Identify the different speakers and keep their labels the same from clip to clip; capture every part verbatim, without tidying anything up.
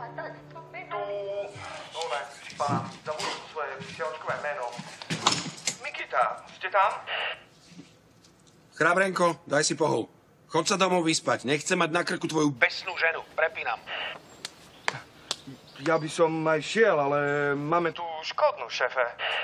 Speaker 1: Tu, one, pán, zavolal svoje vysielačkové meno. Mikita, ste tam?
Speaker 2: Chrabrenko, daj si pohol. Chod sa domov vyspať. Nechcem mať na krku tvoju
Speaker 1: Besnú ženu, prepínam. Ja by som aj šiel, ale máme tu škodnú, šéfe.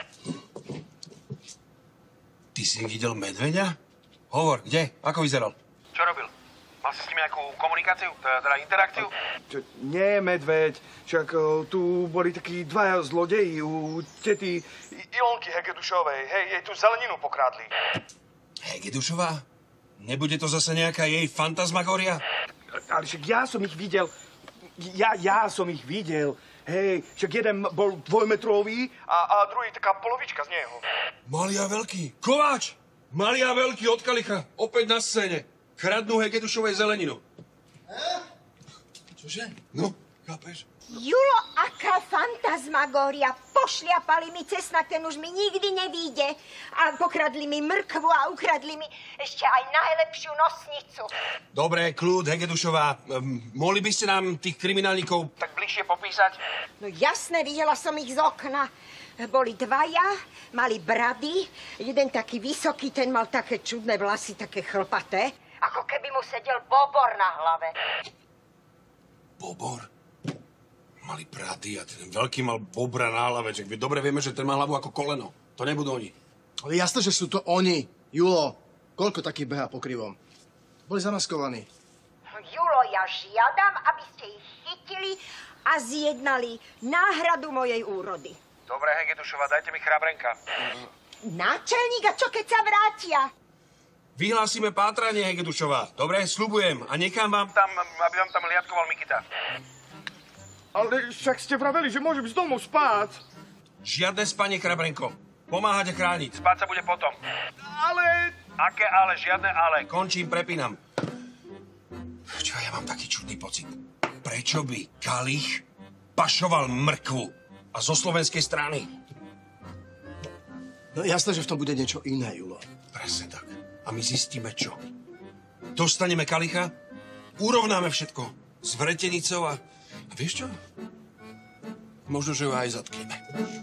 Speaker 2: Ty si videl medveďa? Hovor, kde? Ako vyzeral?
Speaker 1: Čo robil? Mal si s ním nejakú komunikáciu? Teda interakciu? Čo, nie, medveď. Však o, tu boli takí dvaja zlodeji u tety Ilonky Hegedušovej. Hej, jej tu zeleninu pokradli.
Speaker 2: Hegedušová? Nebude to zase nejaká jej fantasmagória?
Speaker 1: Ale však ja som ich videl. Ja, ja som ich videl. Hej, však jeden bol dvojmetrový a, a druhý taká polovička z neho.
Speaker 2: Malý a veľký. Kováč! Malý a veľký od Kalicha. Opäť na scéne. Kradnú Hegedušovej zeleninu. Čože? No, chápeš?
Speaker 3: Julo, aká fantasmagória. Pošliapali mi cesnak, ten už mi nikdy nevíde. A pokradli mi mrkvu a ukradli mi ešte aj najlepšiu nosnicu.
Speaker 2: Dobre, kľud, Hegedušová. Um, mohli by ste nám tých kriminálnikov tak bližšie popísať?
Speaker 3: No jasné, videla som ich z okna. Boli dvaja, mali brady. Jeden taký vysoký, ten mal také čudné vlasy, také chlpaté. Ako keby mu sedel bobor na hlave.
Speaker 2: Bobor? Mali brady a ten veľký mal bobra na hlave. My dobre vieme, že ten má hlavu ako koleno. To nebudú oni.
Speaker 4: Ale jasné, že sú to oni. Julo, koľko takých behá po krivom? Boli zamaskovaní.
Speaker 3: Julo, ja žiadam, aby ste ich chytili a zjednali náhradu mojej úrody.
Speaker 1: Dobre, Hegedušová, dajte mi Chrabrenka.
Speaker 3: Náčelník, a čo keď sa vrátia?
Speaker 2: Vyhlásime pátranie, Hegedušová. Dobre, sľubujem. A nechám vám...
Speaker 1: Tam, aby vám tam liadkoval Mikita. Ale však ste vraveli, že môžem z domu spať.
Speaker 2: Žiadne spanie, Chrabrenko. Pomáhať a chrániť.
Speaker 1: Spať sa bude potom. Ale... Aké ale? Žiadne ale.
Speaker 2: Končím, prepínam. Čo, ja mám taký čudný pocit. Prečo by Kalich pašoval mrkvu a zo slovenskej strany?
Speaker 4: No jasné, že v tom bude niečo iné, Julo.
Speaker 2: Presne tak. A my zistíme čo. Dostaneme Kalicha, urovnáme všetko s vretenicou a... A vieš čo? Možno, že ho aj zatkneme.